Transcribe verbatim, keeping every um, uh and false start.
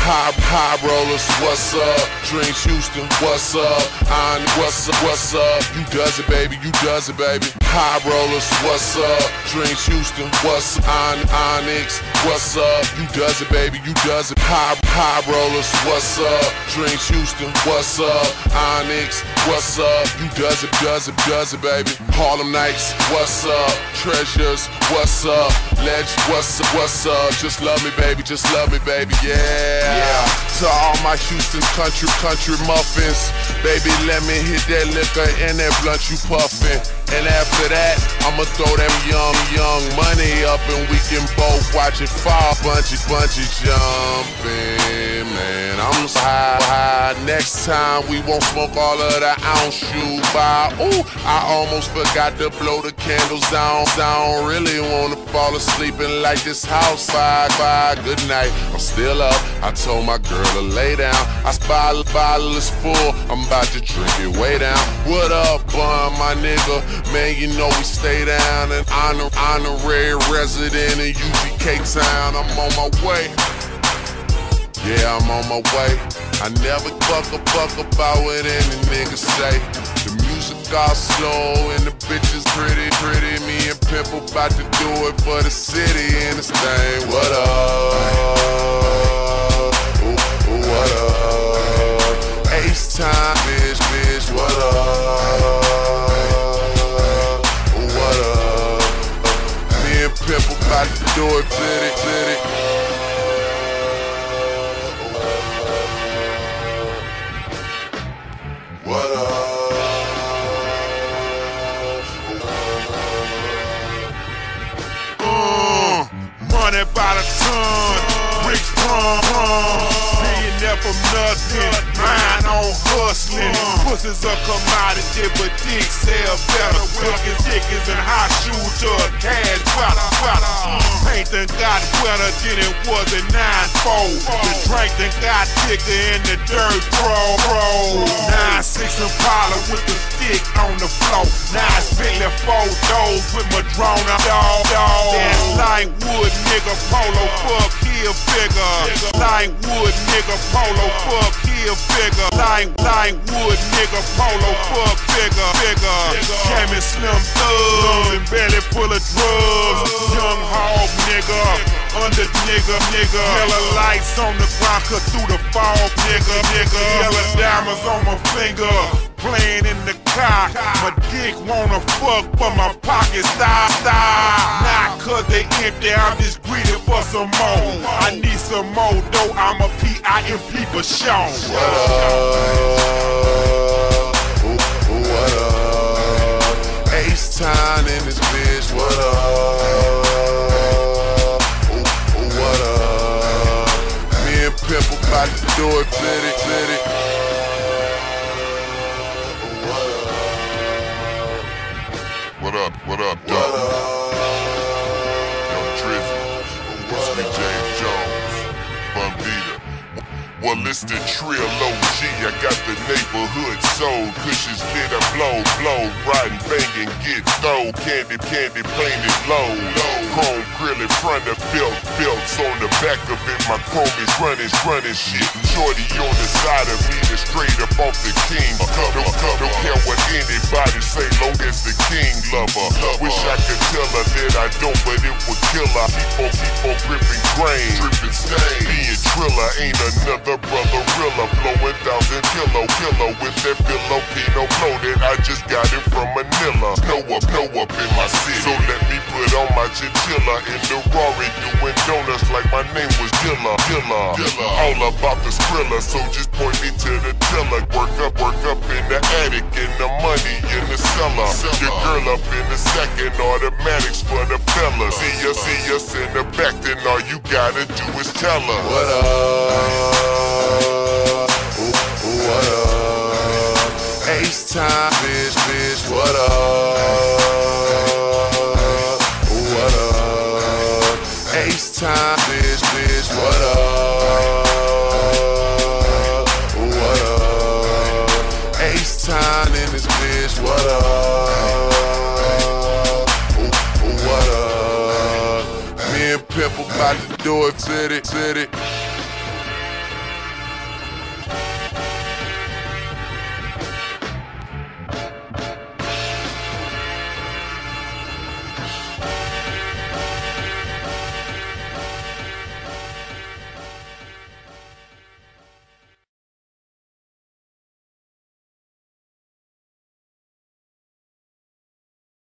High, high rollers, what's up? Dreams Houston, what's up? On, what's up, what's up? You does it, baby, you does it, baby. High rollers, what's up? Dreams Houston, what's on, Onyx, what's up? You does it, baby, you does it. High, high rollers, what's up? Dreams Houston, what's up? Onyx, what's up? You does it, does it, does it, baby. Harlem Nights, what's up? Treasures, what's up? Legend, what's up, what's up? Just love me, baby, just love me, baby, yeah. Yeah. To all my Houston country, country muffins, baby, let me hit that liquor and that blunt you puffin'. And after that, I'ma throw them young, young money up and we can both watch it fall. Bungee, bungee jumping, man, I'm so high, high. Next time we won't smoke all of the ounce you buy. Ooh, I almost forgot to blow the candles down. I don't really wanna fall asleep in like this house. Bye, bye, good night, I'm still up. I told my girl to lay down. I spy the bottle is full, I'm about to drink it way down. What up, bun, my nigga? Man, you know we stay down and honor, honorary resident in U G K town. I'm on my way. Yeah, I'm on my way. I never fuck a fuck about what any nigga say. The music all slow and the bitches pretty, pretty. Me and Pimp about to do it for the city and this thing. What up? Ooh, ooh, what up? Ace time, bitch, bitch, what up? Pimp about to do it, fit it, fit it. What up? Uh, money by the ton, rich prom, millionaire from nothing, mind on hustling. Pussy's a commodity, but dick sell better. Wicked dickens and high shoes to a cash powder, powder. Paint done got wetter than it was in nine four. The drink done got thicker in the dirt, bro, bro. nine six Impala with the stick on the floor. nine Bentley four doors with my drone up, dog, dog. That light wood nigga polo, fuck here figure. Light wood nigga polo, fuck here figure. Light, light wood nigga polo, fuck figure, figure. Came in slim thugs and belly full of drugs. Young hog nigga, under nigga, nigga. Yellow lights on the ground, cut through the fog, nigga, nigga. Yellow diamonds on my finger, playing in the car. My dick wanna fuck, but my pockets die, die. Not cause they empty, I'm just greedy for some more. I need some more though, I'm a P I M P for sure. What up? Ooh, ooh, what up? Ace time in this bitch, what up? Ooh, ooh, what up? Me and Pimp about to do it, fit it, fit it. What up, what up, dog? Young Drizzy, Whiskey James Jones, Bombita. Well, it's the Trill O G, I got the neighborhood sold. Cushions lit, I blow, blow, riding, banging, get stole. Candy, candy, painted low, low. Chrome grill in front of belt, belts on the back of it. My chrome is running, running shit. Shorty on the side of me, that's straight up off the king cover. Don't, don't care what anybody say, long as the king lover. Wish I could tell her that I don't, but it would kill her. Keep on, keep on gripping grain, dripping stain. Being Triller ain't another brother Rilla, blowing thousand kilo, kilo with that Filipino blow that I just got it from Manila. Snow up, snow up in my city, so let me put on my chinchilla in the Rari, doing donuts like my name was Dilla, Dilla, Dilla. All about the Skrilla, so just point me to the tiller. Work up, work up in the attic, and the money in the cellar. Your girl up in the second, automatics for the fellas. See us, see us in the back, then all you gotta do is tell her. What up? Ooh, ooh, what up? Ace time, bitch, bitch, what up? Ooh, what up? Ace time, bitch, bitch, what up? Ooh, what up? Ace time in this bitch, what up? Ooh, ooh, what up? Me and Pimp about to do it, fit it, fit it.